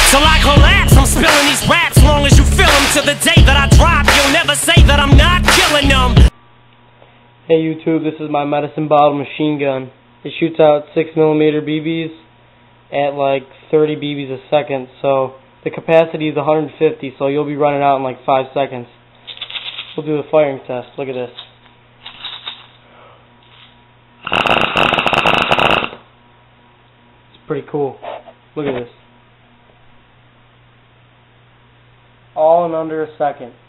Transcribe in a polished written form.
Till I collapse, I'm spilling these raps. Long as you feel them, to the day that I drop, you'll never say that I'm not killing them. Hey YouTube, this is my medicine bottle machine gun. It shoots out 6mm BBs at like 30 BBs a second, so the capacity is 150, so you'll be running out in like 5 seconds. We'll do a firing test. Look at this. It's pretty cool. Look at this. All in under a second.